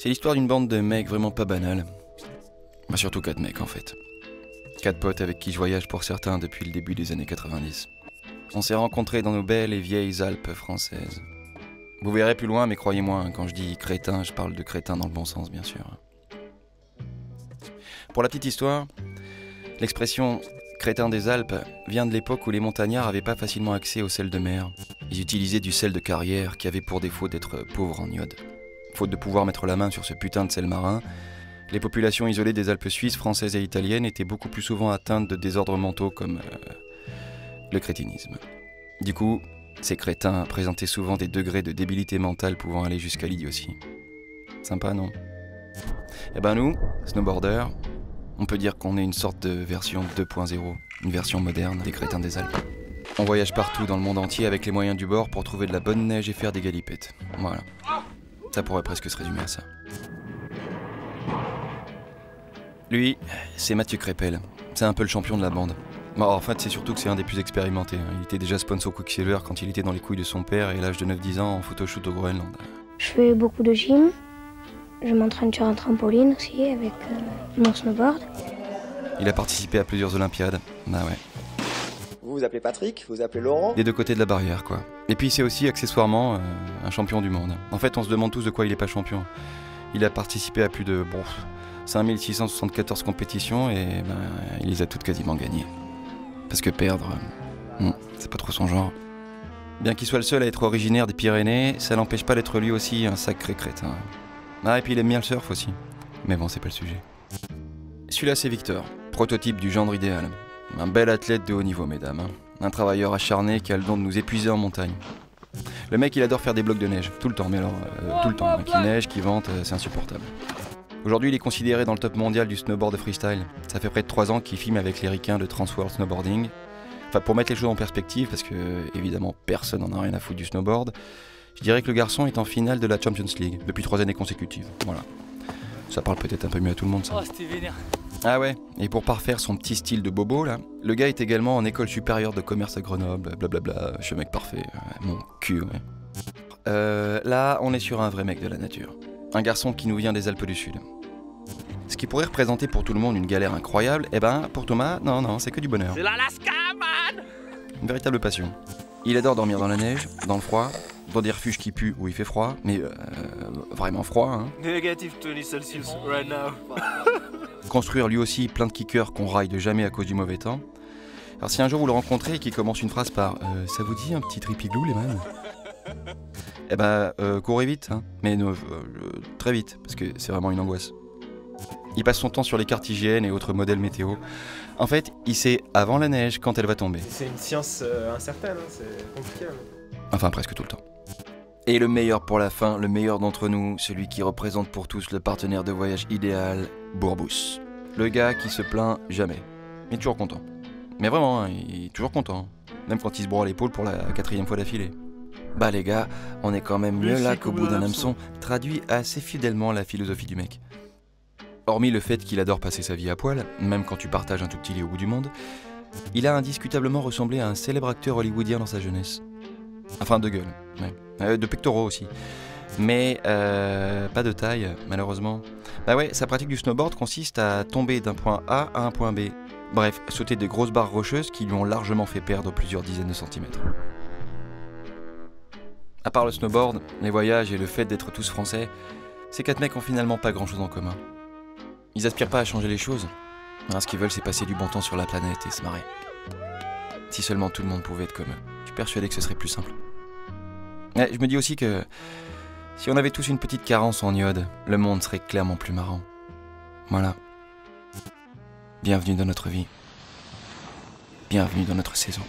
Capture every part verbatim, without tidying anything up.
C'est l'histoire d'une bande de mecs vraiment pas banale. Bah, surtout quatre mecs en fait. Quatre potes avec qui je voyage pour certains depuis le début des années quatre-vingt-dix. On s'est rencontrés dans nos belles et vieilles Alpes françaises. Vous verrez plus loin, mais croyez-moi, quand je dis crétin, je parle de crétin dans le bon sens, bien sûr. Pour la petite histoire, l'expression « crétin des Alpes » vient de l'époque où les montagnards n'avaient pas facilement accès au sel de mer. Ils utilisaient du sel de carrière qui avait pour défaut d'être pauvre en iode. Faute de pouvoir mettre la main sur ce putain de sel marin, les populations isolées des Alpes suisses, françaises et italiennes étaient beaucoup plus souvent atteintes de désordres mentaux comme euh, le crétinisme. Du coup, ces crétins présentaient souvent des degrés de débilité mentale pouvant aller jusqu'à l'idiotie. Sympa, non? Eh ben nous, snowboarders, on peut dire qu'on est une sorte de version deux point zéro, une version moderne des crétins des Alpes. On voyage partout dans le monde entier avec les moyens du bord pour trouver de la bonne neige et faire des galipettes. Voilà. Ça pourrait presque se résumer à ça. Lui, c'est Mathieu Crépel. C'est un peu le champion de la bande. Bon, en fait, c'est surtout que c'est un des plus expérimentés. Il était déjà sponsor Quicksilver quand il était dans les couilles de son père et à l'âge de neuf dix ans en photoshoot au Groenland. Je fais beaucoup de gym. Je m'entraîne sur un trampoline aussi avec euh, mon snowboard. Il a participé à plusieurs Olympiades. Bah ouais. Vous vous appelez Patrick, vous vous appelez Laurent. Des deux côtés de la barrière, quoi. Et puis c'est aussi, accessoirement, euh, un champion du monde. En fait, on se demande tous de quoi il est pas champion. Il a participé à plus de, bon, cinq mille six cent soixante-quatorze compétitions et ben, il les a toutes quasiment gagnées. Parce que perdre, euh, c'est pas trop son genre. Bien qu'il soit le seul à être originaire des Pyrénées, ça l'empêche pas d'être lui aussi un sacré crétin. Ah, et puis il aime bien le surf aussi. Mais bon, c'est pas le sujet. Celui-là, c'est Victor, prototype du gendre idéal. Un bel athlète de haut niveau, mesdames. Hein. Un travailleur acharné qui a le don de nous épuiser en montagne. Le mec, il adore faire des blocs de neige, tout le temps, mais alors, euh, tout le temps. Hein. Qui neige, qui vente, euh, c'est insupportable. Aujourd'hui, il est considéré dans le top mondial du snowboard freestyle. Ça fait près de trois ans qu'il filme avec les ricains de Transworld Snowboarding. Enfin, pour mettre les choses en perspective, parce que, évidemment, personne n'en a rien à foutre du snowboard, je dirais que le garçon est en finale de la Champions League, depuis trois années consécutives. Voilà. Ça parle peut-être un peu mieux à tout le monde, ça. Oh, c'était vénère. Ah ouais, et pour parfaire son petit style de bobo, là, le gars est également en école supérieure de commerce à Grenoble, blablabla, je suis un mec parfait, euh, mon cul, ouais. Euh, là, on est sur un vrai mec de la nature. Un garçon qui nous vient des Alpes du Sud. Ce qui pourrait représenter pour tout le monde une galère incroyable, eh ben, pour Thomas, non, non, c'est que du bonheur. C'est l'Alaska, man. Une véritable passion. Il adore dormir dans la neige, dans le froid, dans des refuges qui puent où il fait froid, mais euh, vraiment froid, hein. Négatif vingt Celsius right now. Construire lui aussi plein de kickers qu'on raille de jamais à cause du mauvais temps. Alors si un jour vous le rencontrez et qu'il commence une phrase par euh, « ça vous dit un petit tripiglou les man ?» Eh ben, euh, courez vite, hein. Mais euh, euh, très vite, parce que c'est vraiment une angoisse. Il passe son temps sur les cartes hygiène et autres modèles météo. En fait, il sait avant la neige quand elle va tomber. C'est une science euh, incertaine, hein. C'est compliqué. Hein. Enfin, presque tout le temps. Et le meilleur pour la fin, le meilleur d'entre nous, celui qui représente pour tous le partenaire de voyage idéal, Bourbous. Le gars qui se plaint jamais. Il est toujours content. Mais vraiment, hein, il est toujours content. Même quand il se broie l'épaule pour la quatrième fois d'affilée. Bah les gars, on est quand même mieux là qu'au bout d'un hameçon, traduit assez fidèlement la philosophie du mec. Hormis le fait qu'il adore passer sa vie à poil, même quand tu partages un tout petit lit au bout du monde, il a indiscutablement ressemblé à un célèbre acteur hollywoodien dans sa jeunesse. Enfin, de gueule, ouais. euh, de pectoraux aussi. Mais euh, pas de taille, malheureusement. Bah ouais, sa pratique du snowboard consiste à tomber d'un point A à un point B. Bref, sauter des grosses barres rocheuses qui lui ont largement fait perdre plusieurs dizaines de centimètres. À part le snowboard, les voyages et le fait d'être tous français, ces quatre mecs ont finalement pas grand chose en commun. Ils aspirent pas à changer les choses. Alors, ce qu'ils veulent, c'est passer du bon temps sur la planète et se marrer. Si seulement tout le monde pouvait être comme eux. Je suis persuadé que ce serait plus simple. Ouais, je me dis aussi que si on avait tous une petite carence en iode, le monde serait clairement plus marrant. Voilà. Bienvenue dans notre vie. Bienvenue dans notre saison.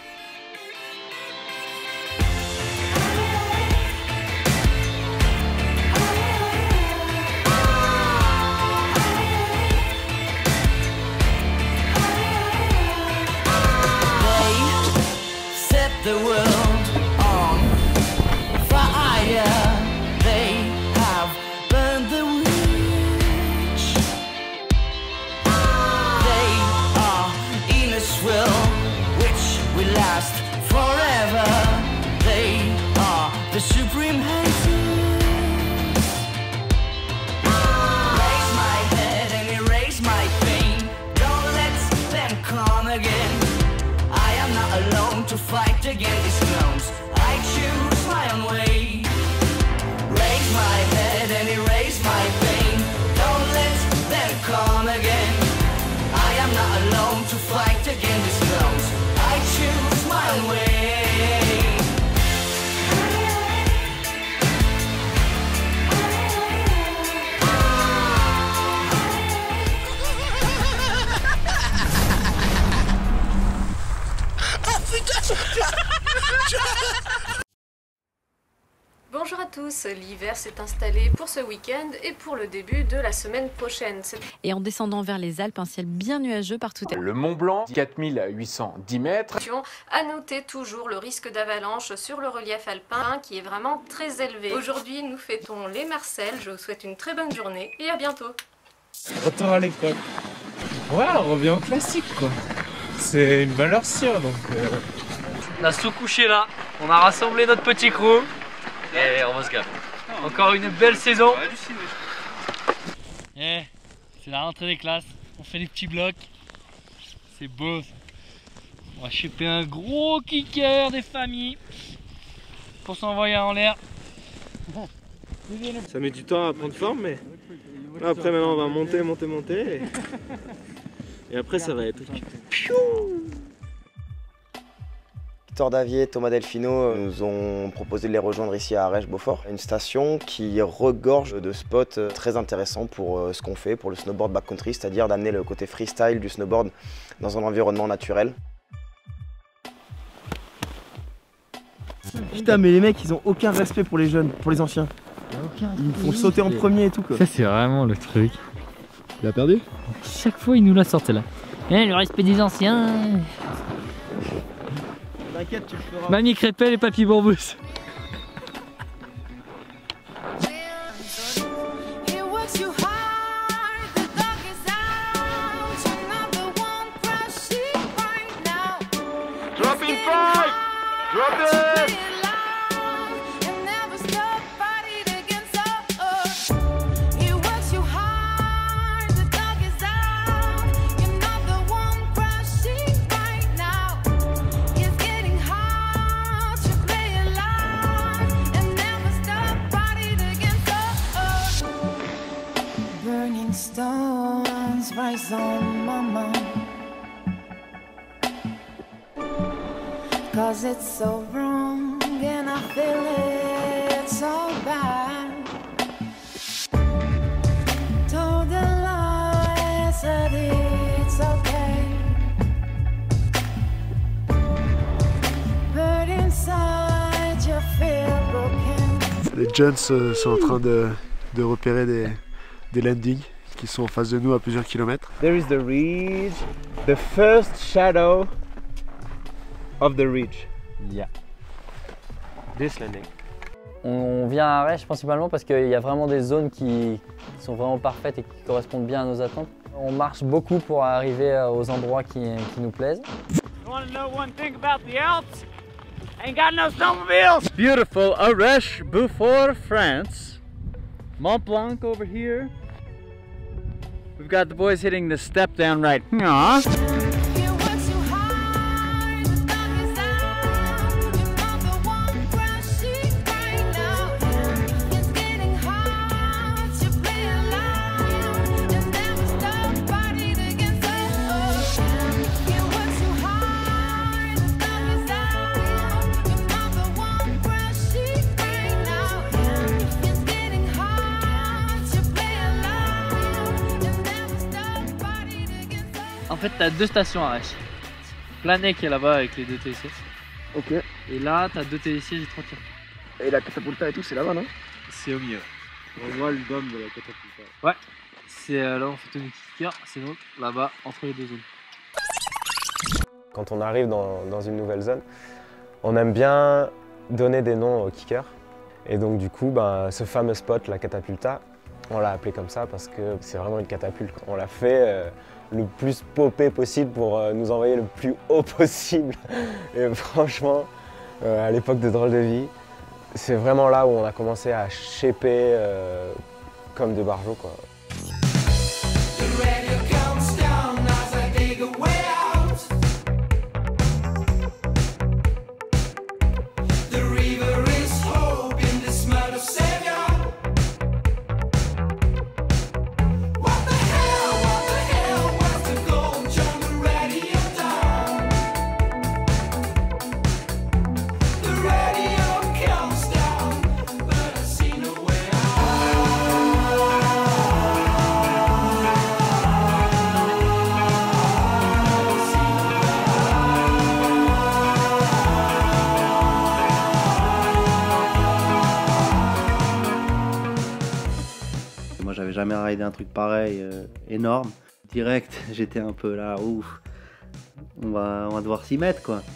The world on fire. They have burned the witch. They are in a swirl which again. I am not alone to fight against these clones. I choose my own way. Raise my head and erase my pain. Don't let them come again. I am not alone to fight against these clones. I choose my own way. Bonjour à tous, l'hiver s'est installé pour ce week-end et pour le début de la semaine prochaine. Et en descendant vers les Alpes, un ciel bien nuageux partout. Le Mont Blanc, quatre mille huit cent dix mètres. À noter toujours le risque d'avalanche sur le relief alpin qui est vraiment très élevé. Aujourd'hui, nous fêtons les Marcel. Je vous souhaite une très bonne journée et à bientôt. Retour à l'école. Ouais, on revient au classique quoi. C'est une valeur sûre donc. Euh... On a sous-couché là, on a rassemblé notre petit crew et on va se gaver. Encore une belle saison. Eh, c'est la rentrée des classes, on fait des petits blocs, c'est beau. On va choper un gros kicker des familles pour s'envoyer en l'air. Ça met du temps à prendre forme mais après maintenant on va monter, monter, monter et, et après ça va être... Victor Davier, Thomas Delfino nous ont proposé de les rejoindre ici à Arèche-Beaufort, une station qui regorge de spots très intéressants pour ce qu'on fait, pour le snowboard backcountry, c'est-à-dire d'amener le côté freestyle du snowboard dans un environnement naturel. Putain mais les mecs ils ont aucun respect pour les jeunes, pour les anciens. Ils me font sauter en premier et tout quoi. Ça c'est vraiment le truc. Il a perdu? Chaque fois il nous l'a sorti là. Eh, le respect des anciens. T'inquiète, tu le feras. Mamie Crépelle et Papy Bourbous. Dropping five! Drop it! Stones rise on my mind, 'cause it's so wrong and I feel it so bad. Told the lies that it's okay, but inside you feel broken. Les jeunes sont en train de, de repérer des, des landings qui sont en face de nous à plusieurs kilomètres. There is the ridge, the first shadow of the ridge. Yeah. This landing. On vient à Arèche principalement parce qu'il y a vraiment des zones qui sont vraiment parfaites et qui correspondent bien à nos attentes. On marche beaucoup pour arriver aux endroits qui, qui nous plaisent. You want to know one thing about the Alps? Ain't got no snowmobiles! Beautiful Arèche-Beaufort, France. Mont Blanc over here. We've got the boys hitting the step down right. Aww. En fait, t'as deux stations à Arèche. Planet qui est là-bas avec les deux télésièges. Ok. Et là, t'as deux télésièges et trois tirs. Et la catapulta et tout, c'est là-bas, non? C'est au milieu. On voit le dôme de la catapulta. Ouais. C'est euh, là où on fait Tony Kicker, c'est donc là-bas entre les deux zones. Quand on arrive dans, dans une nouvelle zone, on aime bien donner des noms aux kickers. Et donc du coup, ben, ce fameux spot, la catapulta, on l'a appelé comme ça parce que c'est vraiment une catapulte. On l'a fait euh, le plus popé possible pour euh, nous envoyer le plus haut possible. Et franchement, euh, à l'époque de Drôle de Vie, c'est vraiment là où on a commencé à shaper euh, comme des barjots, quoi. The radio comes down as I dig a way out. jamais ridé un truc pareil, euh, énorme. Direct, j'étais un peu là, ouf, on va, on va devoir s'y mettre quoi.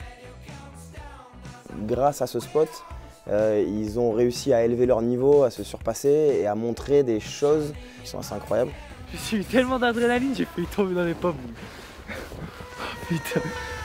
Grâce à ce spot, euh, ils ont réussi à élever leur niveau, à se surpasser et à montrer des choses qui sont assez incroyables. J'ai eu tellement d'adrénaline, j'ai failli tomber dans les pommes. Oh, putain.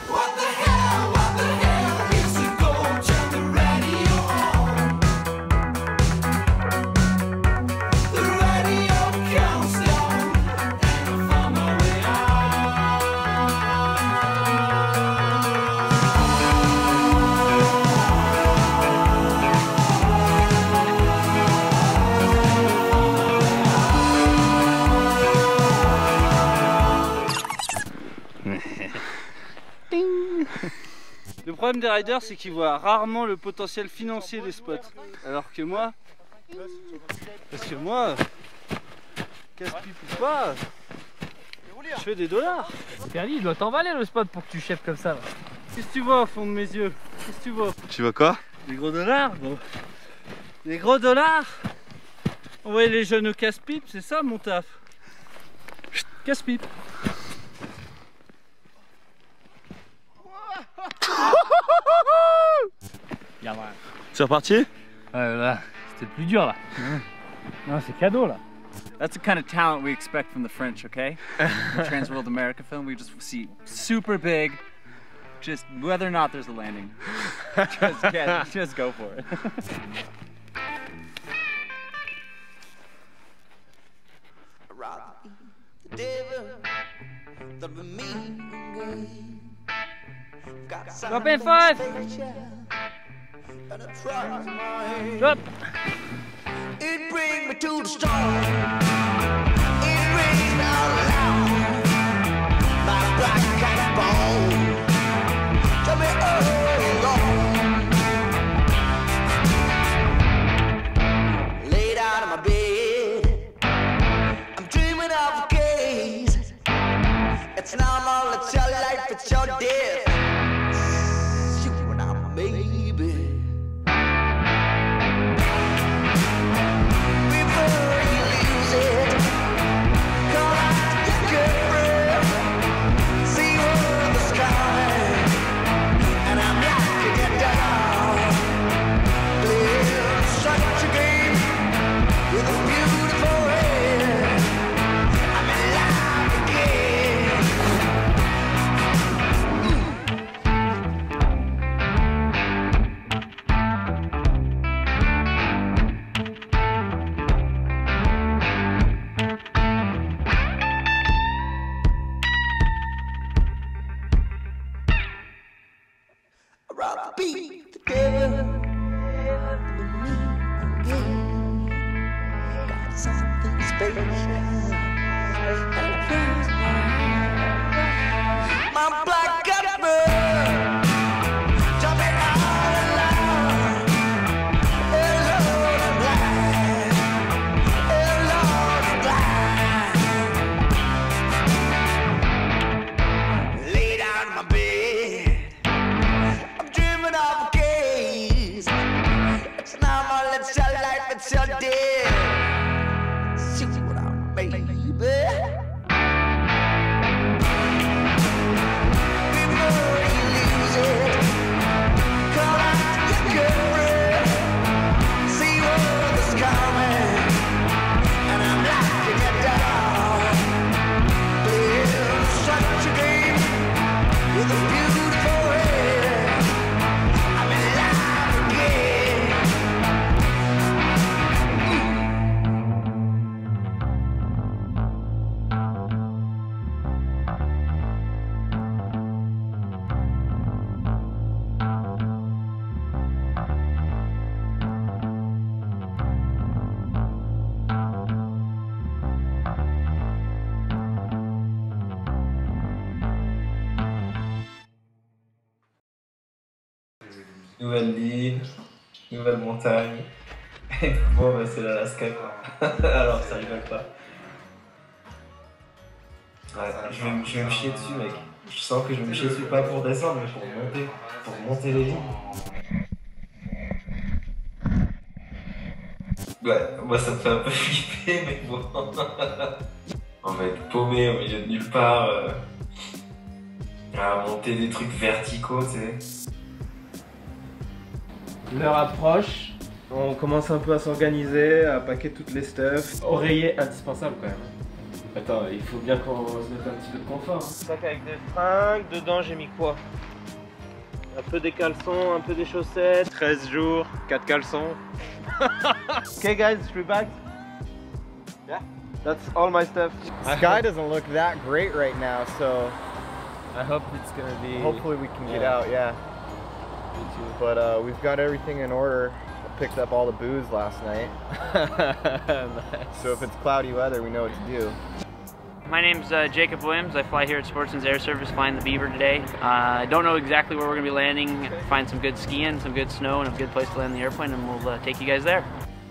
Le problème des riders, c'est qu'ils voient rarement le potentiel financier des spots. Alors que moi, parce que moi, casse-pipe ou pas, je fais des dollars. Perli, il doit t'emballer le spot pour que tu chèpes comme ça. Là. Qu'est-ce que tu vois au fond de mes yeux? Qu'est-ce que tu vois? Tu vois quoi? Des gros dollars, gros. Des gros dollars. Envoyer les jeunes au casse-pipe, c'est ça mon taf. Casse-pipe. C'est reparti? Ouais, là, c'était le plus dur là. Non, c'est cadeau là. That's the kind of talent we expect from the French, okay? The Trans World America film, we just see super big, just whether or not there's a landing. Just get, just go for it. Drop in five. Drop. It brings me to the storm. It brings me all along. My black cat bone. Tell me oh Lord. Lay down in my bed. I'm dreaming of a case. It's normal, it's your life, it's your death. Beat the devil with me again. Got something special and it turns my black cat bird. Tell me all alone. Hello to black. Hello to black. Lay down in my bed. It's your life, it's your death. See what I'm, baby. Before you lose it, call out your girlfriend. See what's coming, and I'm locking you down. Playing such a game with a beautiful head. I'm in love again. Nouvelle ville, nouvelle montagne. Et bon, bah, c'est l'Alaska quoi. Alors ça rigole pas. Ouais, je vais, je vais me chier dessus, mec. Je sens que je vais me chier dessus, pas pour descendre, mais pour monter. Pour monter les lignes. Ouais, moi ça me fait un peu flipper, mais bon. On va être paumé au milieu de nulle part. Euh, à monter des trucs verticaux, tu sais. L'heure approche, on commence un peu à s'organiser, à paquer toutes les stuffs. Oreiller indispensable quand même. Attends, il faut bien qu'on se mette un petit peu de confort. Hein. Sac avec des fringues, dedans j'ai mis quoi? Un peu des caleçons, un peu des chaussettes. treize jours, quatre caleçons. Okay guys, three bags? Yeah. That's all my stuff. Sky doesn't look that great right now, so I hope it's gonna be... hopefully we can yeah. get out, yeah. Me too. But uh, we've got everything in order. I picked up all the booze last night. Nice. So if it's cloudy weather, we know what to do. My name's uh, Jacob Williams. I fly here at Sportsman's Air Service flying the Beaver today. Uh, I don't know exactly where we're going to be landing. Find some good skiing, some good snow, and a good place to land the airplane, and we'll uh, take you guys there.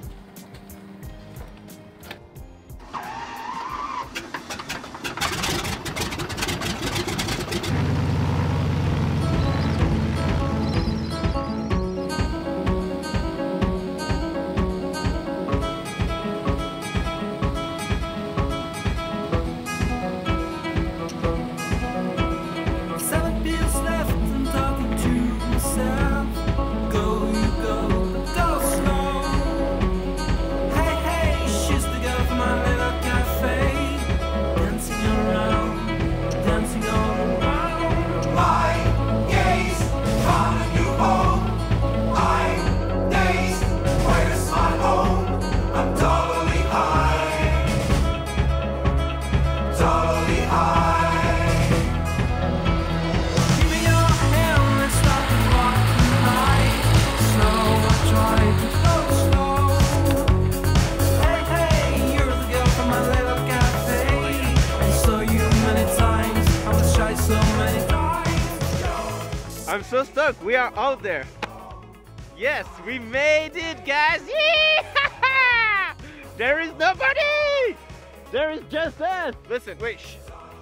I'm so stoked, we are out there. Yes, we made it, guys. Yeah! There is nobody. There is just us. Listen, wait. Shh.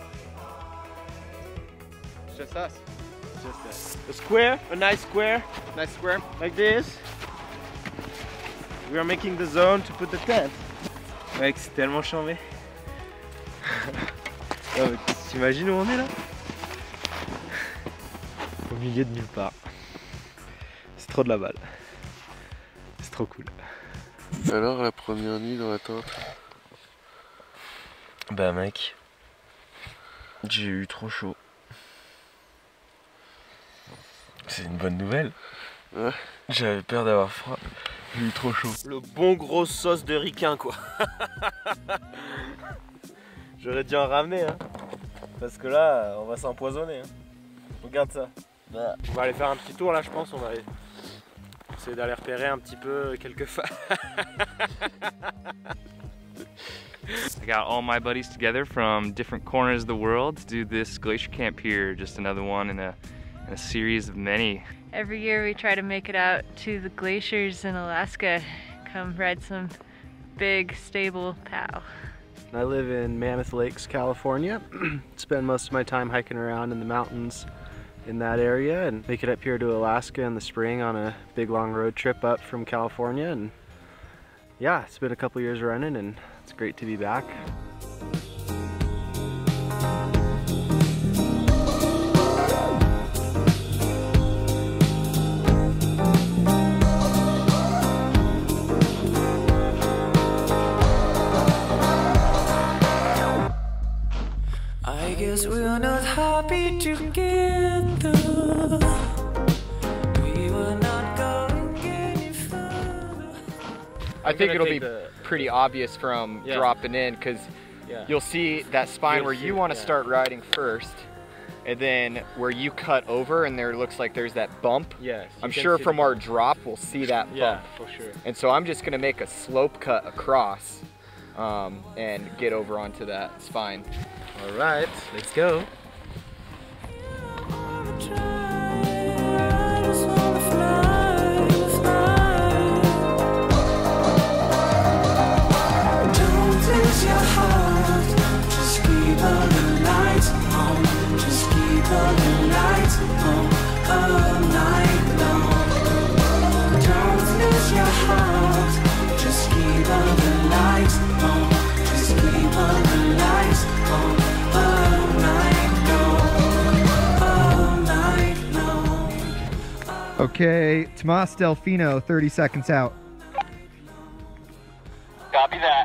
It's just us. Just us. A square, a nice square, nice square, like this. We are making the zone to put the tent. Mec, c'est tellement chambé. T'imagines où on est là? Au milieu de nulle part. C'est trop de la balle. C'est trop cool. Alors la première nuit dans la tente? Bah mec, j'ai eu trop chaud. C'est une bonne nouvelle. Ouais. J'avais peur d'avoir froid. J'ai eu trop chaud. Le bon gros sauce de ricain quoi. J'aurais dû en ramener hein. Parce que là on va s'empoisonner hein. Regarde ça. Bah. On va aller faire un petit tour là je pense. On va aller essayer d'aller repérer un petit peu quelques fa... I got all my buddies together from different corners of the world to do this glacier camp here. Just another one in a, in a series of many. Every year we try to make it out to the glaciers in Alaska, come ride some big, stable P O W. I live in Mammoth Lakes, California. Spend most of my time hiking around in the mountains in that area and make it up here to Alaska in the spring on a big long road trip up from California. And yeah, it's been a couple years running and it's great to be back. I guess we're not happy together. We were not going any further. I think it'll be the, pretty obvious from yeah. dropping in because yeah. you'll see that spine You'll where see, you want to yeah. start riding first, and then where you cut over and there looks like there's that bump. Yes, you I'm can sure see from the our bump. drop we'll see that bump. Yeah, for sure. And so I'm just going to make a slope cut across um, and get over onto that spine. All right, let's go. Just keep Okay, Tomas Delfino, thirty seconds out. Copy that.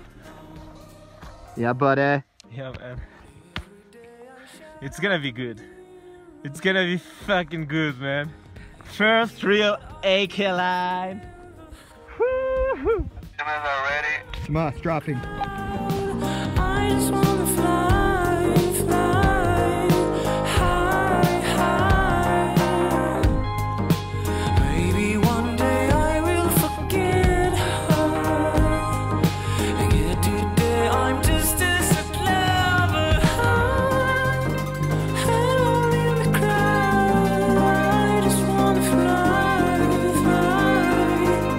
Yeah, buddy. Yeah, man. It's gonna be good. It's gonna be fucking good, man. First real A K line. Woo-hoo. Tomas dropping. I just wanna fly, fly high, high. Maybe one day I will forget her. And yet today I'm just as clever. Hello in the crowd. I just wanna fly, fly.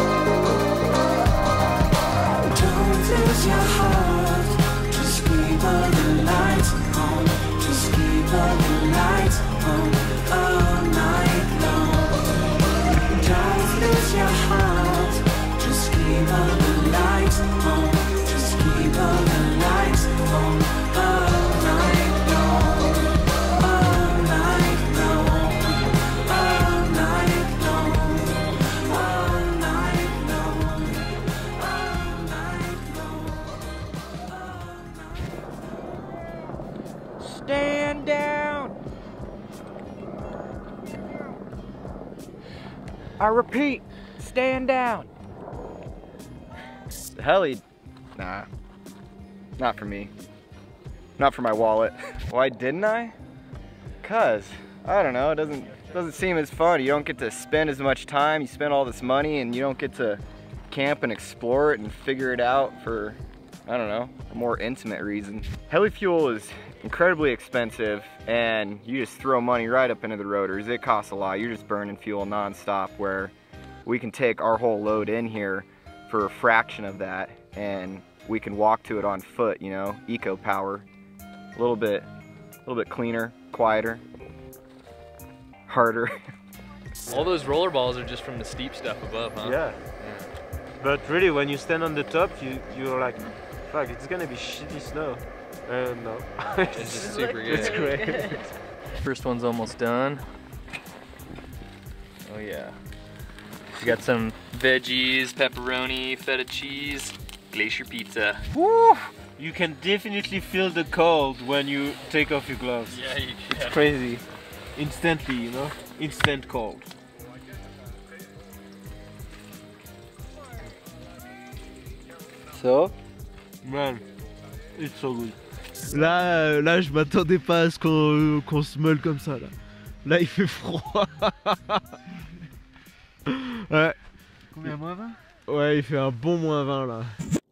Don't lose your heart. Just keep all the lights on. Just keep all the lights on all night long. Don't lose your heart. Just keep all the lights on. Just keep all the lights on all night long. All night long. All night long. All night long. All night long. Stand down. I repeat, stand down. Heli, nah, not for me. Not for my wallet. Why didn't I? Cause, I don't know, it doesn't, doesn't seem as fun. You don't get to spend as much time, you spend all this money and you don't get to camp and explore it and figure it out for, I don't know, a more intimate reason. Heli fuel is incredibly expensive and you just throw money right up into the rotors. It costs a lot. You're just burning fuel nonstop, where we can take our whole load in here for a fraction of that and we can walk to it on foot, you know, eco power. A little bit, a little bit cleaner, quieter, harder. All those roller balls are just from the steep stuff above, huh? Yeah. But really, when you stand on the top, you, you're like, fuck, it's gonna be shitty snow. Uh, no. It's just super good. It's great. First one's almost done. Oh yeah. We got some veggies, pepperoni, feta cheese, glacier pizza. Woo! You can definitely feel the cold when you take off your gloves. Yeah, you can. It's crazy. Instantly, you know? Instant cold. So? Man, it's so good. Là, euh, là je m'attendais pas à ce qu'on qu'on se meule comme ça là. Là il fait froid. Ouais. Combien, moins vingt? Ouais, il fait un bon moins vingt là.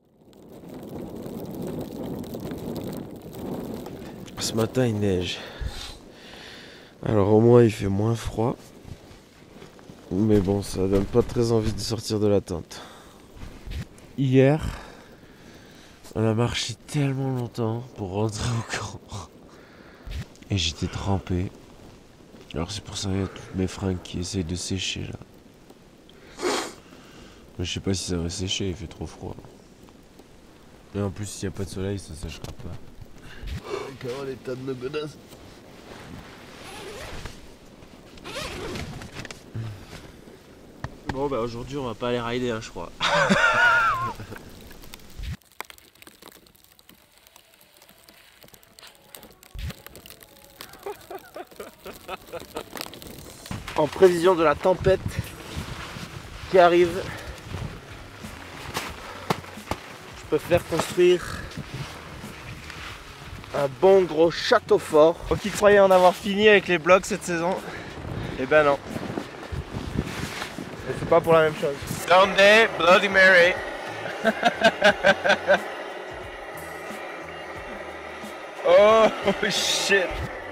Ce matin il neige. Alors au moins il fait moins froid. Mais bon, ça donne pas très envie de sortir de la tente. Hier, on a marché tellement longtemps pour rentrer au camp. Et j'étais trempé. Alors c'est pour ça qu'il y a toutes mes fringues qui essayent de sécher là. Mais je sais pas si ça va sécher, il fait trop froid. Et en plus s'il n'y a pas de soleil, ça séchera pas. Comment l'état de nos godasses. Bon bah aujourd'hui on va pas aller rider hein, je crois. En prévision de la tempête qui arrive, je peux faire construire un bon gros château fort. Oh, qui croyait en avoir fini avec les blocs cette saison? Eh ben non. Et c'est pas pour la même chose. Sunday, Bloody Mary. Oh shit.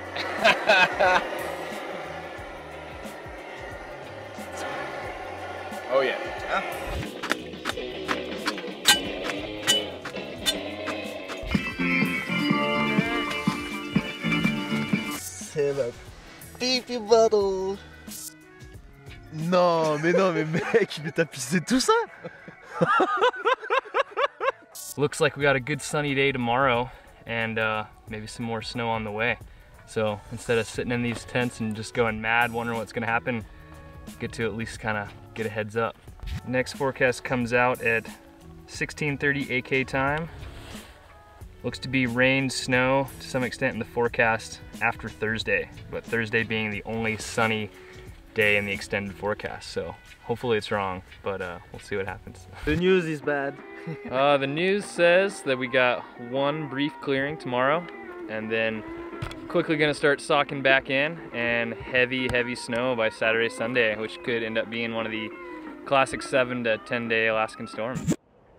Oh yeah. Huh? C'est la pipi bottle. Non, mais non, mais mec, mais t'as pissé tout ça? Looks like we got a good sunny day tomorrow and uh, maybe some more snow on the way. So instead of sitting in these tents and just going mad, wondering what's gonna happen, get to at least kind of get a heads up. Next forecast comes out at sixteen thirty A K time. Looks to be rain, snow to some extent in the forecast after Thursday, but Thursday being the only sunny day in the extended forecast. So hopefully it's wrong, but uh, we'll see what happens. The news is bad. uh, the news says that we got one brief clearing tomorrow, and then quickly gonna start socking back in, and heavy, heavy snow by Saturday, Sunday, which could end up being one of the classic seven to ten day Alaskan storms.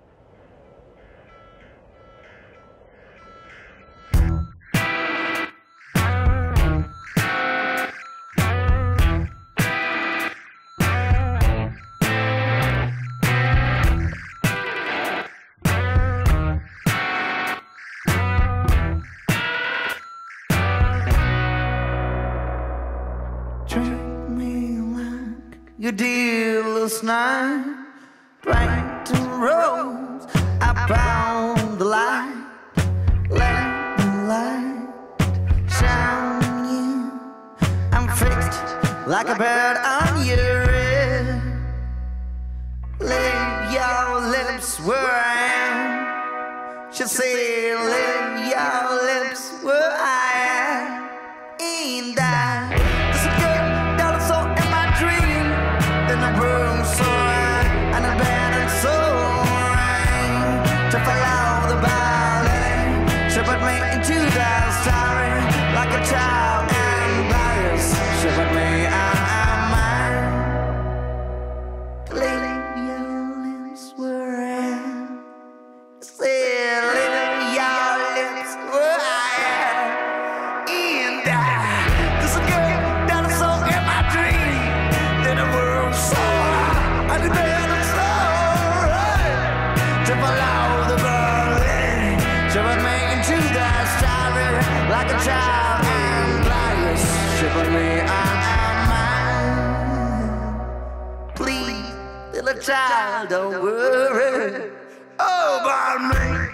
You did last night, Brighton Roads, I found the light, let the light shine on you. I'm fixed like a bird on your ear. Leave your lips where I am. She said, leave your lips where I am. And I, there's a girl down the soul in my dream. In a room so high, and a bed and so rain. To follow the ballet, she put me into the story like a child and bias. She put me on mine. Leave your lips where I am. Say, leave your lips where I am. And I, there's a girl down the soul in my dream. In a world so high, and the bed is so right. To follow the ballet, she put me into the story like a child and bias. She put me on mine. Please, little child, don't worry about me.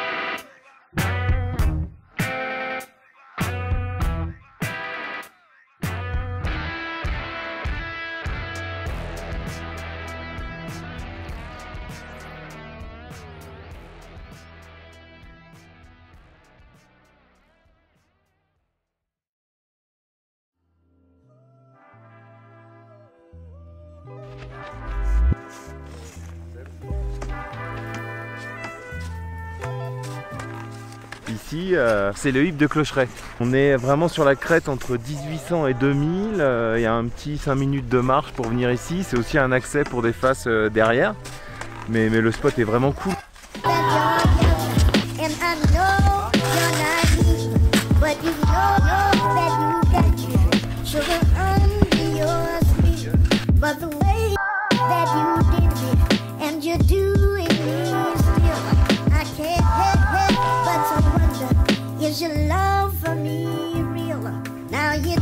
Ici, euh, c'est le hip de Clocheret. On est vraiment sur la crête entre dix-huit cents et deux mille. Il euh, y a un petit cinq minutes de marche pour venir ici. C'est aussi un accès pour des faces euh, derrière. Mais, mais le spot est vraiment cool. Is your love for me real? Now you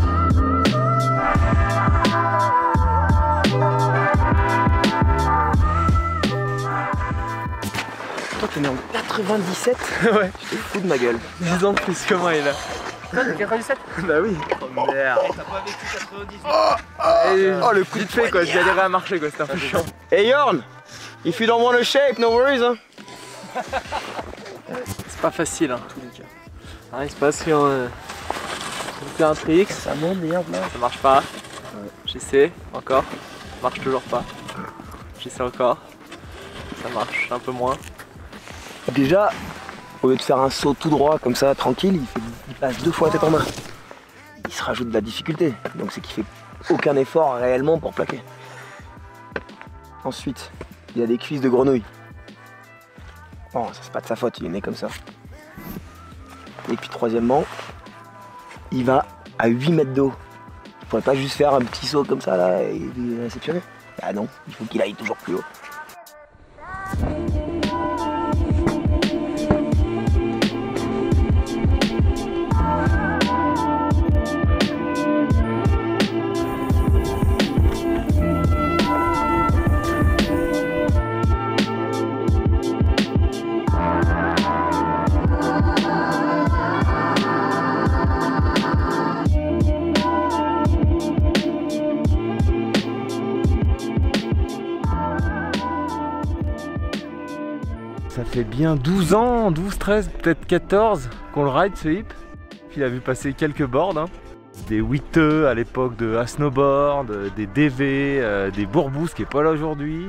Toi t'es né en quatre-vingt-dix-sept. Ouais. Je te fous de ma gueule. dix ans de plus que moi il a. Toi t'es quatre-vingt-dix-sept? Bah oui. Oh merde. T'as pas vécu quatre-vingt-dix. Oh, oh le coup de fait quoi, je galérais à marcher quoi, c'était un peu chiant. Hey Jorn, if you don't want to shape, no worries hein. C'est pas facile hein, tous les cas. Ah, il se passe qu'on euh, fait un trick, ça monte merde là. Ça marche pas. Ouais. J'essaie encore. Ça marche toujours pas. J'essaie encore. Ça marche un peu moins. Déjà, au lieu de faire un saut tout droit comme ça, tranquille, il, fait, il passe deux fois tête en main. Il se rajoute de la difficulté. Donc c'est qu'il fait aucun effort réellement pour plaquer. Ensuite, il a des cuisses de grenouille. Bon, ça c'est pas de sa faute, il est né comme ça. Et puis troisièmement, il va à huit mètres d'eau. Il pourrait pas juste faire un petit saut comme ça là et réceptionner. Ah non, il faut qu'il aille toujours plus haut. fait bien douze ans, douze, treize, peut-être quatorze qu'on le ride ce hip. Puis il a vu passer quelques boards, hein. Des huiteux à l'époque de A Snowboard, des D V, euh, des Bourbous qui est pas là aujourd'hui.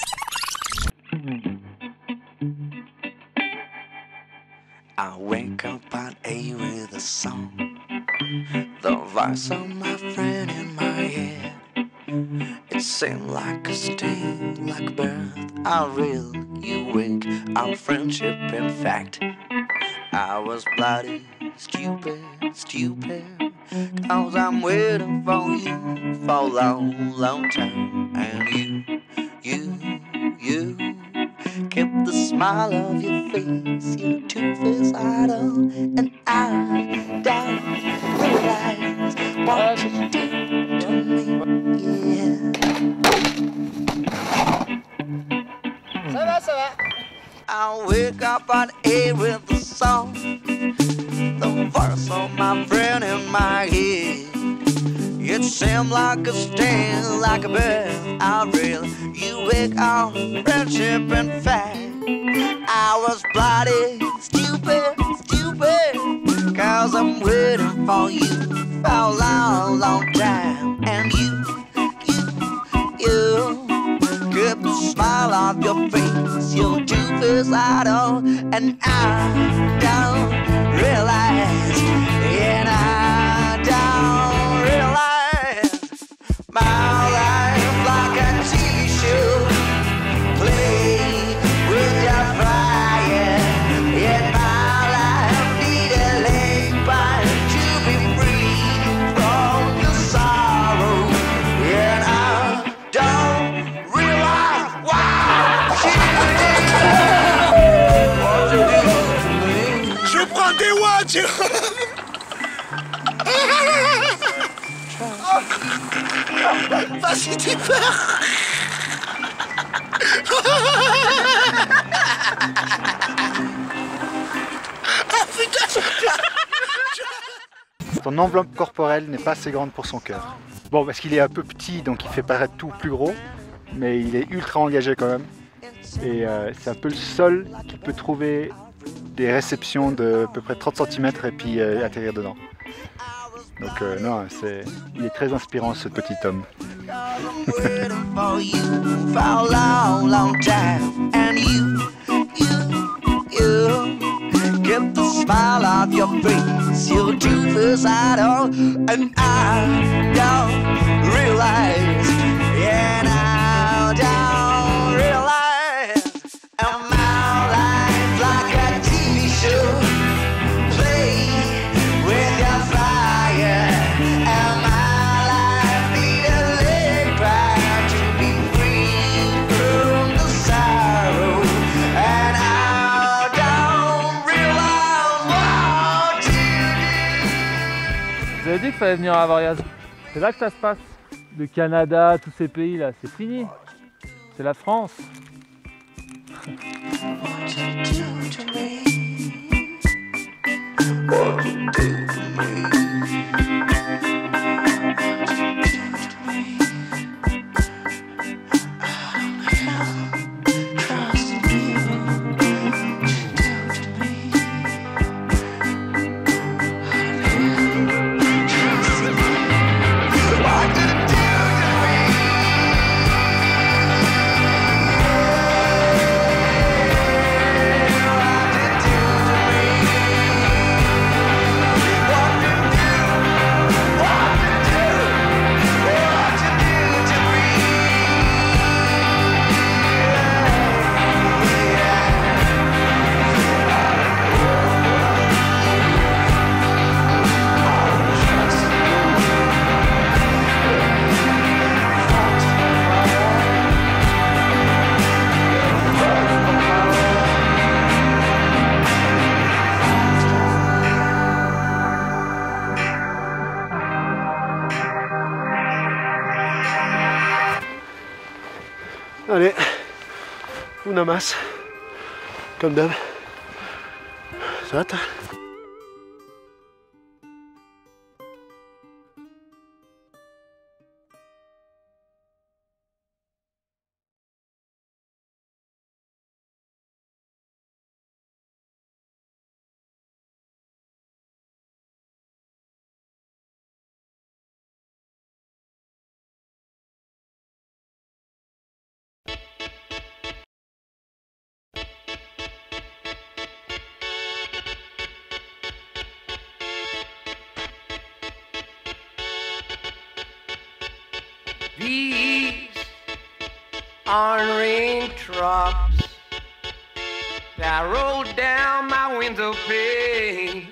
I wake up at eight with a song, the voice of my friend in my head. It seemed like a sting, like a birth. I real you wink, our friendship in fact. I was bloody, stupid, stupid, cause I'm waiting for you for a long, long time. And you, you, you keep the smile of your face, your two-faced idol, and I don't realize what you do to me, yeah. Ça va, ça va. I wake up at eight with the song, the voice of my friend in my head. It seemed like a sting, like a bird. I real you wake up friendship and fact. I was bloody, stupid, stupid, cause I'm waiting for you for a long, long time. And you, you, you keep the smile on your face, your two-faced idol, and I don't realize, and I don't realize my life like a T V show, play with your fire, and my life need a leg bind to be free from the sorrow, and I don't realize what you do. Je prends des watts. Vas-y, tu peur. Ah putain. Ton enveloppe corporelle n'est pas assez grande pour son cœur. Bon, parce qu'il est un peu petit, donc il fait paraître tout plus gros, mais il est ultra engagé quand même. Et euh, c'est un peu le seul qui peut trouver des réceptions de à peu près trente centimètres et puis euh, atterrir dedans. Donc euh, non, c'est, il est très inspirant ce petit homme. Vous avez dit qu'il fallait venir à Variaz. C'est là que ça se passe. Le Canada, tous ces pays là, c'est fini. C'est la France. Allez, una más, comme d'hab. Ça va toi? These are raindrops that roll down my window pane.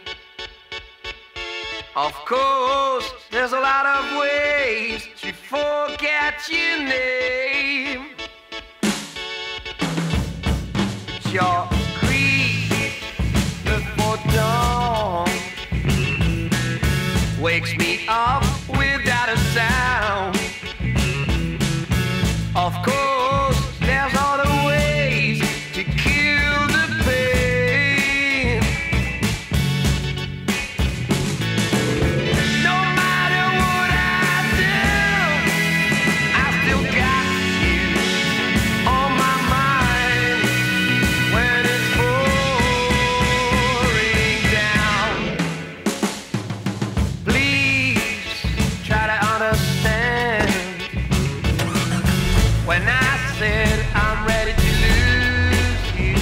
Of course, there's a lot of ways to forget your name. Your creep before dawn wakes me up without a sound. Of course, there's other ways to kill the pain. No matter what I do, I still got you on my mind when it's pouring down. Please try to understand. When I said I'm ready to lose you,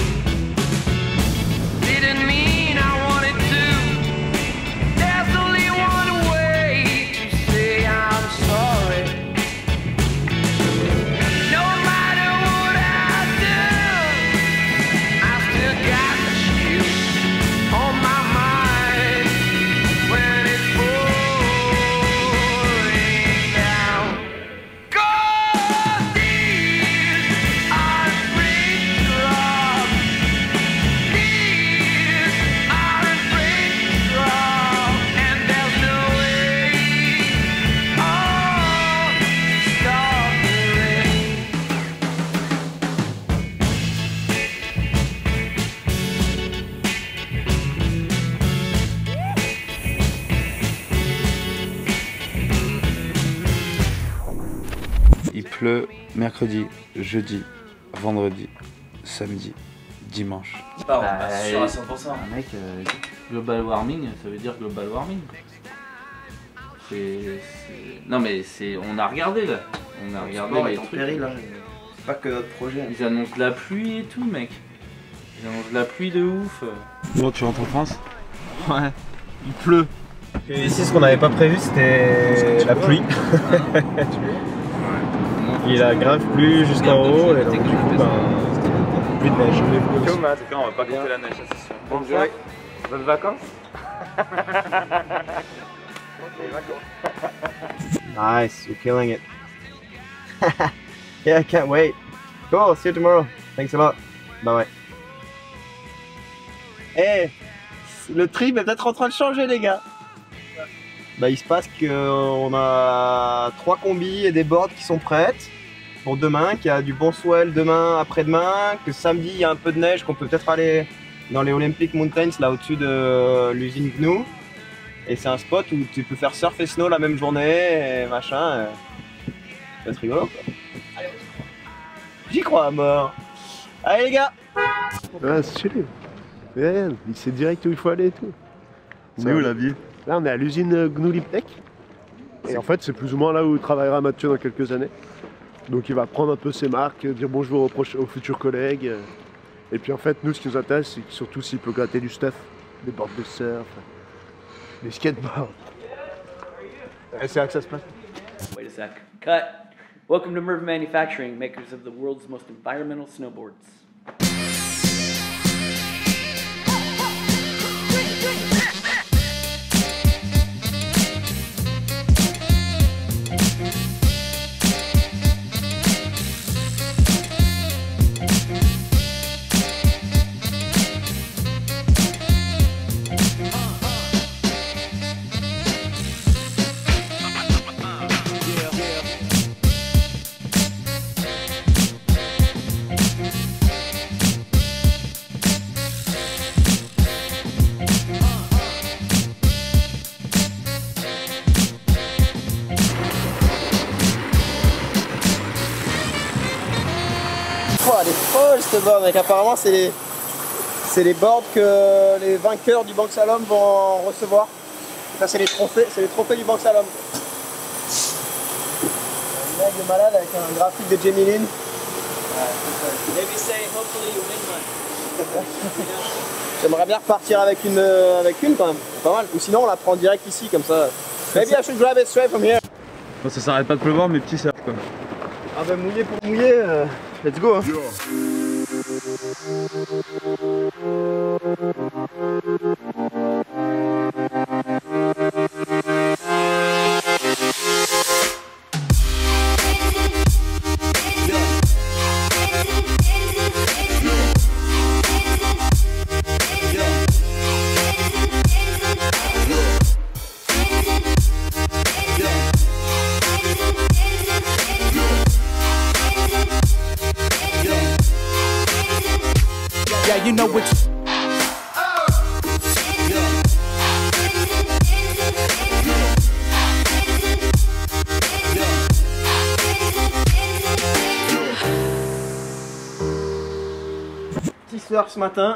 didn't mean I wanted to. There's only one way to say I'm sorry. No matter what I do, I still got you on my mind when it's pouring down. Go! Il pleut mercredi, jeudi, vendredi, samedi, dimanche. Bah, on passe sûr à cent pour cent. Mec, euh, global warming, ça veut dire global warming. C'est... Non mais c'est... On a regardé là. On a regardé les trucs. Péril, hein. C'est pas que notre projet. Ils annoncent de la pluie et tout, mec. Ils annoncent de la pluie de ouf. Bon, tu rentres en France? Ouais, il pleut. Et ici, ce qu'on n'avait pas prévu, c'était la pluie. Il a grave plu jusqu'en haut, et donc du coup, ben, plus de neige. Comme, en tout cas, on va pas compter la neige, ça c'est sûr. Bonne journée. Bonnes vacances. Nice, you're killing it. Yeah, I can't wait. Cool, see you tomorrow. Thanks a lot. Bye bye. Hey, le trip est peut-être en train de changer, les gars. Bah, il se passe qu'on a trois combis et des boards qui sont prêtes pour demain, qu'il y a du bon swell demain, après-demain, que samedi il y a un peu de neige, qu'on peut peut-être aller dans les Olympic Mountains là au-dessus de l'usine G N U. Et c'est un spot où tu peux faire surf et snow la même journée et machin. Ça va être rigolo quoi. J'y crois à mort. Allez les gars. Ouais, c'est stylé. Ouais, il sait direct où il faut aller et tout. On est où la vie? Là, on est à l'usine G N U Liptech. Et en fait, c'est plus ou moins là où travaillera Mathieu dans quelques années. Donc il va prendre un peu ses marques, dire bonjour aux, proches, aux futurs collègues. Et puis en fait, nous, ce qui nous intéresse, c'est surtout s'il peut gratter du stuff, des boards de surf, des skateboards. Et c'est là que ça se passe. Wait a sec. Cut. Welcome to Merv Manufacturing, makers of the world's most environmental snowboards. Elle est folle cette board, mec. Apparemment c'est les c'est les boards que les vainqueurs du Banque Salom vont recevoir. Ça c'est les trophées, c'est les trophées du Banque Salom. Un mec de malade avec un graphique de Jamie Lynn. J'aimerais bien repartir avec une avec une quand même, c'est pas mal. Ou sinon on la prend direct ici comme ça. Maybe I should grab it straight from here. Bon, ça s'arrête pas de pleuvoir mes petits, ça. Ah bah mouiller pour mouiller, euh, let's go hein. Yeah, you know which. Petit surf ce matin.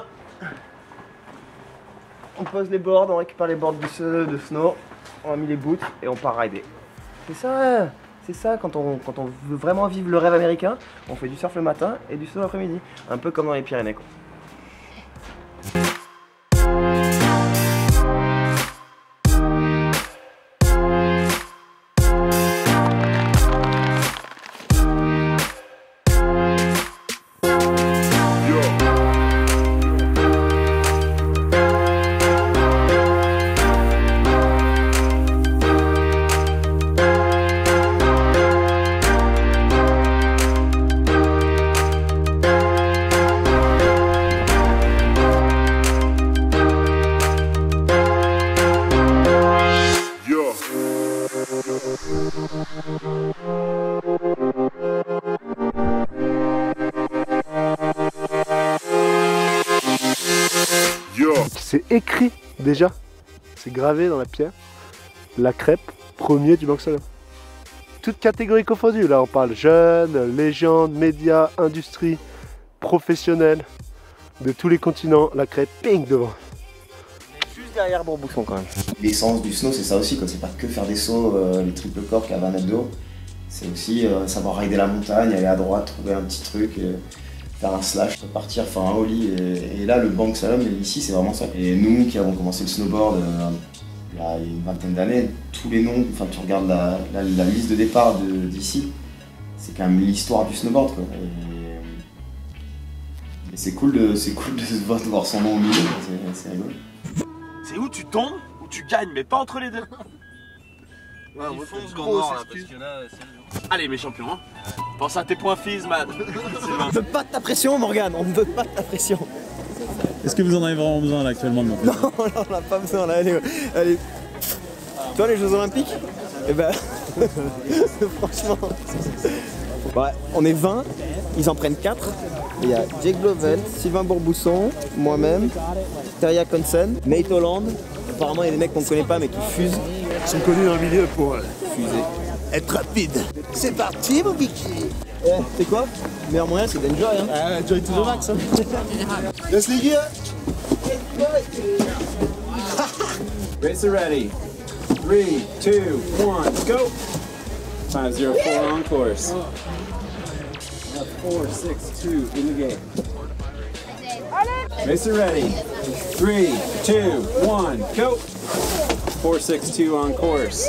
On pose les boards, on récupère les boards de, de snow, on a mis les boots et on part rider. C'est ça, c'est ça quand on, quand on veut vraiment vivre le rêve américain, on fait du surf le matin et du snow l'après-midi. Un peu comme dans les Pyrénées quoi. C'est écrit déjà, c'est gravé dans la pierre, la crêpe, premier du Banque Saloum. Toutes catégories confondues, là on parle jeunes, légendes, médias, industrie, professionnels, de tous les continents, la crêpe, ping devant. Juste derrière Bourbousson quand même. L'essence du snow c'est ça aussi, c'est pas que faire des sauts, euh, les triple corks à vingt mètres de haut, c'est aussi euh, savoir rider la montagne, aller à droite, trouver un petit truc. Et... faire un slash, repartir, faire un ollie et, et là le Banque Saloum ici c'est vraiment ça. Et nous qui avons commencé le snowboard euh, il y a une vingtaine d'années, tous les noms, enfin tu regardes la, la, la liste de départ d'ici, c'est quand même l'histoire du snowboard quoi. Et, et c'est cool de c'est cool de voir, de voir son nom au milieu, c'est rigolo. C'est où tu tombes ou tu gagnes, mais pas entre les deux. Ouais, on fonce gros là, parce que là, allez mes champions, hein. Pense à tes points fizz, man. On ne veut pas de ta pression, Morgane, on ne veut pas de ta pression. Est-ce que vous en avez vraiment besoin là actuellement de mon Non, non, on n'a pas besoin là, allez, allez. Toi les Jeux Olympiques, eh ben, franchement, ouais, on est vingt, ils en prennent quatre. Il y a Jake Blovel, Sylvain Bourbousson, moi-même, Terja Consen, Nate Holland. Apparemment il y a des mecs qu'on ne connaît pas mais qui fusent. Ils sont connus dans le milieu pour euh, fuser. Être rapide. C'est parti mon Vicky. Eh, c'est quoi? Le meilleur moyen c'est d'enjoy hein. Ah, enjoy to the max hein. Laisse les gars. Racer ready. three, two, one, go. five zero four on course. four six two in the game. Racer ready. three, two, one, go. four six two on course.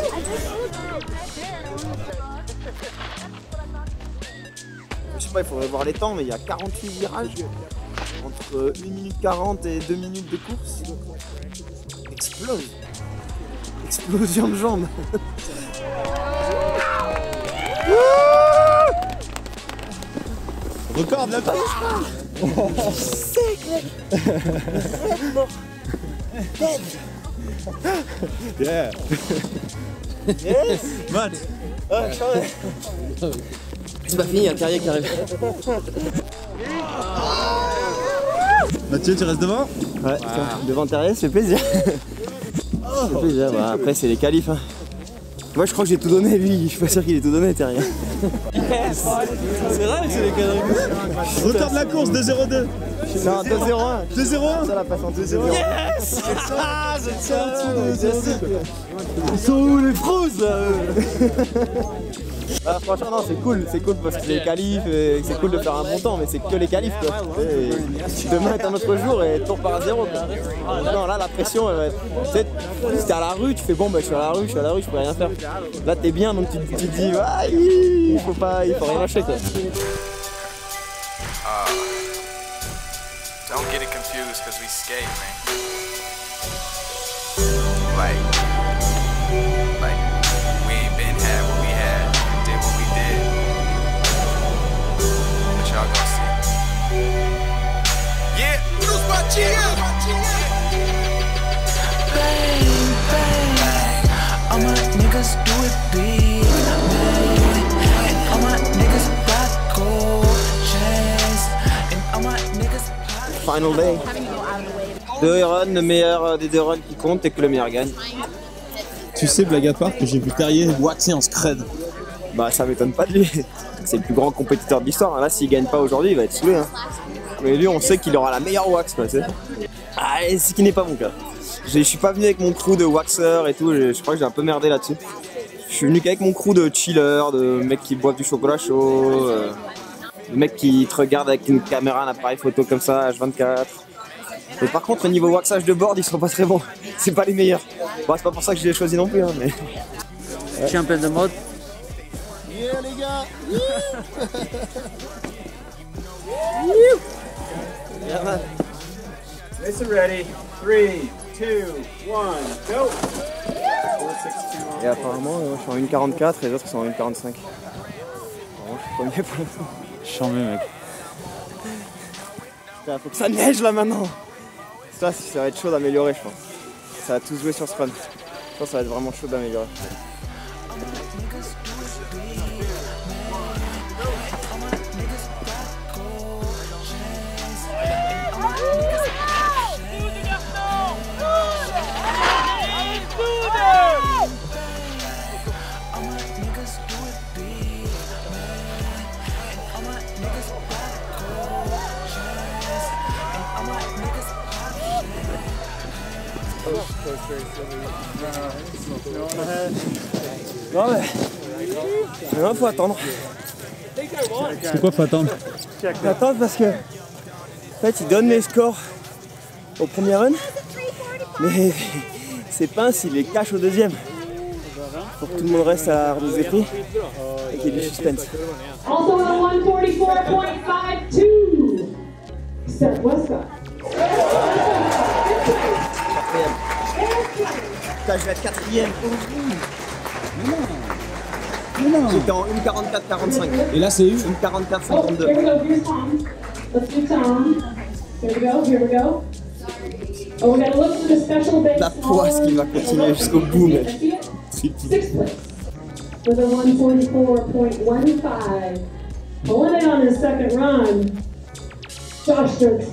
Je sais pas, il faudrait voir les temps, mais il y a quarante-huit virages entre une minute quarante et deux minutes de course. Explose. Explosion de jambes. Record de la piste. Sec, mec. Dead. Yeah. Yes. Matt. Ah, c'est pas fini, il y a un Terrier qui arrive. Mathieu, tu restes devant? Ouais, wow. Devant Terrier, ça fait plaisir. Ça fait plaisir, bah, après c'est les qualifs. Hein. Moi je crois que j'ai tout donné, lui, je suis pas sûr qu'il ait tout donné, Terrier. Yes. C'est vrai que c'est les quadruples. Record de la course, deux zéro deux. Non, deux zéro un. deux zéro un. Ça la passe en deux zéro un. Yes. Ah, c'est ça. Ils sont où les pros là? Bah, franchement, non, c'est cool, c'est cool parce que c'est les qualifs et c'est cool de faire un bon temps, mais c'est que les qualifs quoi. Et demain est un autre jour et tour par à zéro quoi. Non, là la pression, elle va être. Tu sais, si t'es à la rue, tu fais bon, bah je suis à la rue, je suis à la rue, je peux rien faire. Là t'es bien donc tu, tu te dis, ah, il faut pas, il faut rien lâcher quoi. Uh, don't get it confused because we skate, man. Like, like, we ain't been had what we had, did what we did. But y'all gonna see. Yeah, Bruce Machia! Bang, bang, all my niggas do it big, bang. And all my niggas got gold chains. And all my niggas. Final day. Deux runs, le meilleur des deux runs qui compte et que le meilleur gagne. Tu sais, blague à part, que j'ai vu Terrier waxer en scred. Bah ça m'étonne pas de lui. C'est le plus grand compétiteur de l'histoire. Là s'il gagne pas aujourd'hui, il va être saoulé. Hein. Mais lui on sait qu'il aura la meilleure wax quoi, tu sais. Ah, et ce qui n'est pas mon cas. Je suis pas venu avec mon crew de waxers et tout, je, je crois que j'ai un peu merdé là-dessus. Je suis venu qu'avec mon crew de chillers, de mecs qui boivent du chocolat chaud, euh, de mecs qui te regardent avec une caméra, un appareil photo comme ça, H vingt-quatre. Et par contre au niveau waxage de board ils sont pas très bons, c'est pas les meilleurs. Bon c'est pas pour ça que je les ai choisis non plus hein, mais... Ouais. Champion de mode. Yeah les gars. Yeah, man. Race ready. three, two, one, go. Et apparemment moi, je suis en une quarante-quatre et les autres sont en une quarante-cinq. Bon, je suis premier pour l'instant. Chambé mec. Putain, faut que ça neige là maintenant. Ça, ça va être chaud d'améliorer je pense. Ça va tout jouer sur ce run. Je pense que ça va être vraiment chaud d'améliorer. Non mais... Maintenant faut attendre. C'est quoi faut attendre? Faut attendre parce que... En fait ils donnent les scores au premier run. Mais ces pinces ils les cachent au deuxième. Pour que tout le monde reste à la remise des prix et qu'il y ait du suspense. Also at one forty-four point five two. Seth Westcott. Quatrième. Putain, je vais être quatrième. Non, non. J'étais en une quarante-quatre quarante-cinq. Et là, c'est une quarante-quatre cinquante-deux. Oh, here we go. Here's Tom. Let's do Tom. Here we go. Here we go. Oh, we gotta look for the special base. La poisse qui va continuer jusqu'au bout, mec. Sixth place with a one forty-four point one five. Pulling it on his second run. Josh Dirks.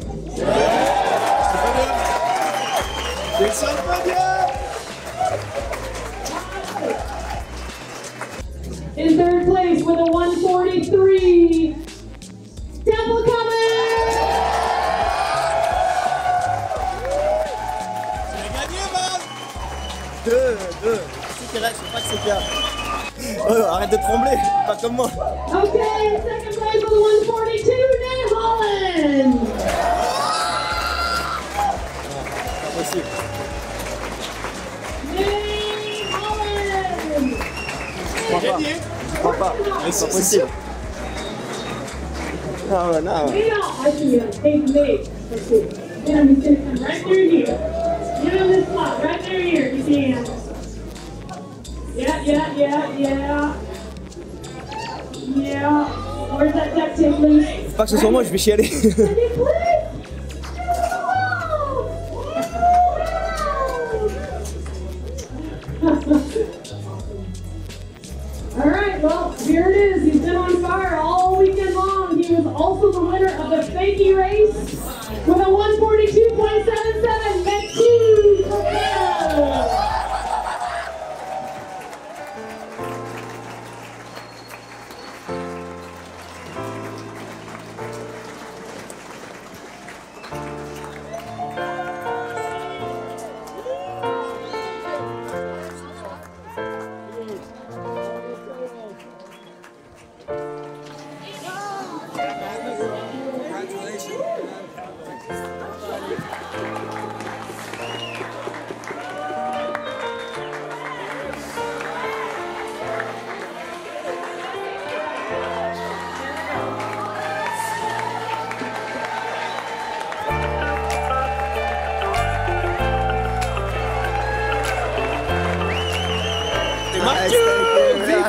In third place with a one forty-three, Temple Cummins! Deux, deux. C'est vrai, je sais pas que c'est clair. Oh, arrête de trembler, pas comme moi. Okay, second place with a one forty-two, Nate Holland! Pas possible. Nate Holland! Je crois pas. Je crois pas. C'est pas possible. Ah ouais, non. Maybe I'll ask you to take Nate. Let's see. Get him, get him right through here. Get him this spot, right through here, if you can. Yeah, yeah, yeah, yeah. Yeah. Where's that duct tape, please? Faut pas que ce soit moi, je vais chialer. All right, well, here it is. He's been on fire all weekend long. He was also the winner of the Fakey race with a one forty-two point seven seven. Mathieu Coppel.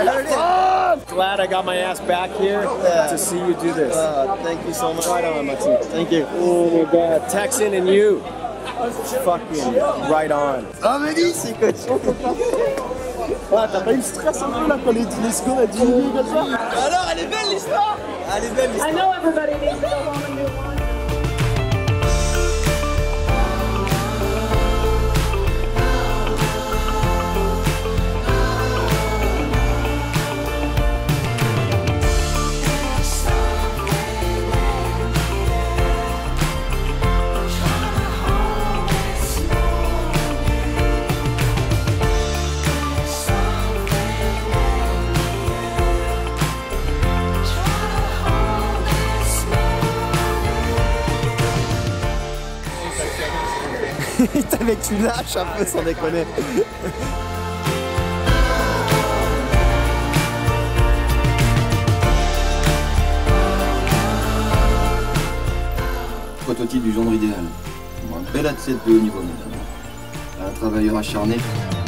Glad I got my ass back here Yeah. to see you do this. Uh, thank you so much. Right on, my team. Thank you. Oh my God, Texan and you, fucking right on. Ah mais dis, c'est coach. Ah, t'as pas eu le stress un peu là quand les, les secondes a diminué comme ça? Alors, elle est belle l'histoire. Elle est belle l'histoire. I know everybody needs to go home and do one. Putain mec, tu lâches un peu sans déconner. Prototype du genre idéal. Un bel athlète de haut niveau notamment. Un travailleur acharné.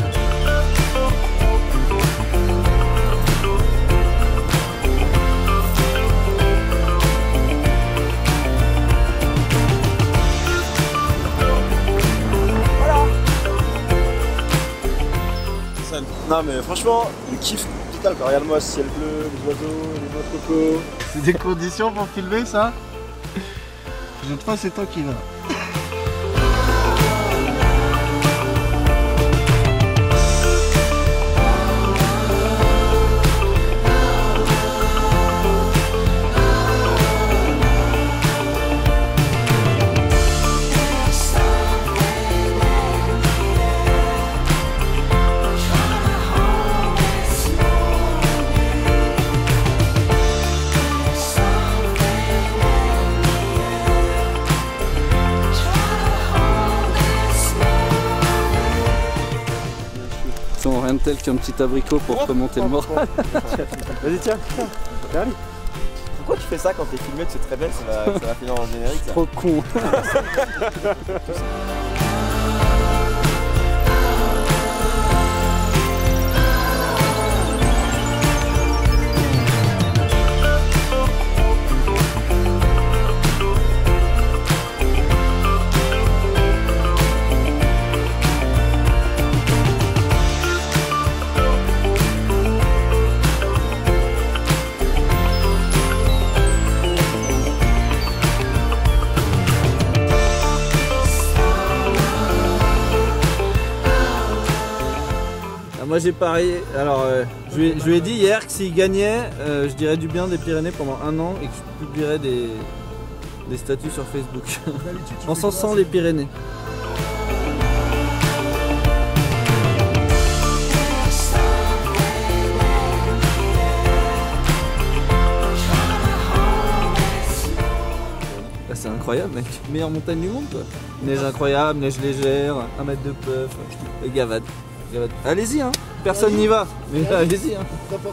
Non mais franchement, le kiff total quoi. Regarde-moi ce ciel bleu, les oiseaux, les noix de coco. C'est des conditions pour filmer ça? Cette fois c'est toi qui vas. Sans rien de tel qu'un petit abricot pour remonter le moral. Vas-y tiens, tiens, allez. Pourquoi tu fais ça quand t'es filmé, que c'est très belle, ça va, ça va finir en générique ça. Trop con. Moi j'ai parié, alors euh, je, lui ai, je lui ai dit hier que s'il gagnait, euh, je dirais du bien des Pyrénées pendant un an et que je publierais des, des statuts sur Facebook. En sensant les Pyrénées. Bah, c'est incroyable mec, meilleure montagne du monde quoi. Neige incroyable, neige légère, un mètre de puff, et gavade. Allez-y, hein. Personne n'y va, mais allez-y. Hein.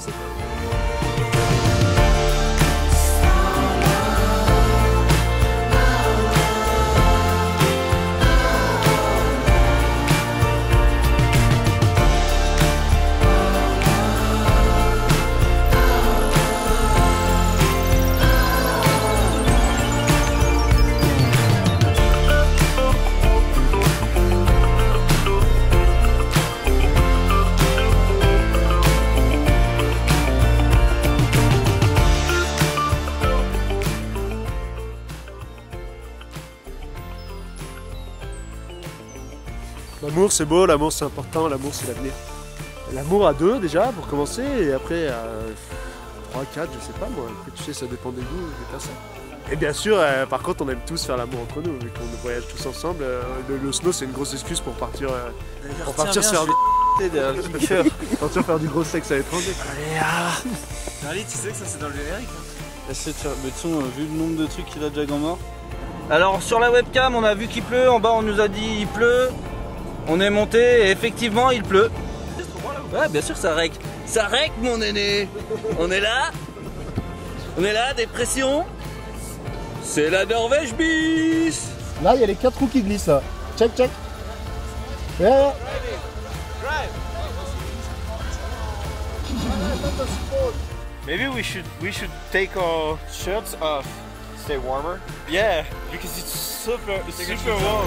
L'amour c'est beau, l'amour c'est important, l'amour c'est l'avenir. L'amour à deux déjà pour commencer et après à trois, quatre, je sais pas moi, après, tu sais ça dépend des goûts des personnes. Et bien sûr, euh, par contre on aime tous faire l'amour entre nous, vu qu'on voyage tous ensemble. Euh, le, le snow c'est une grosse excuse pour partir, euh, pour partir se faire du... partir faire du gros sexe à l'étranger. Allez, ah. Charlie, tu sais que ça c'est dans le générique hein. Est-ce que tu as, mais de toute façon, vu le nombre de trucs qu'il a déjà en mort. Alors sur la webcam on a vu qu'il pleut, en bas on nous a dit il pleut. On est monté et effectivement il pleut. Ouais bien sûr ça règle. Ça règle mon aîné. On est là. On est là, des pressions. C'est la Norvège bis. Là il y a les quatre roues qui glissent là. Check check. Yeah. Maybe we should we should take our shirts off. Stay warmer? Yeah, because it's super it's super warm.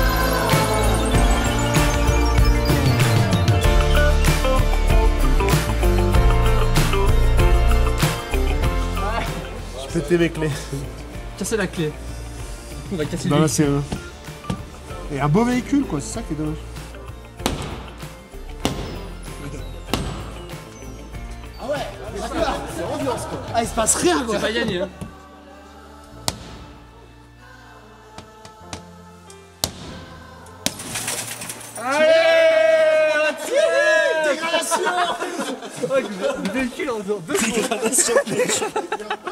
J'ai pété mes clés. Casser la clé. On va casser Dans le la C un. Et un beau véhicule quoi, c'est ça qui est dommage. Ah ouais, c'est ambiance quoi. Ah il se passe rien quoi. C'est pas gagné hein. Allez, dégradation. Le véhicule en deux secondes. Dégradation.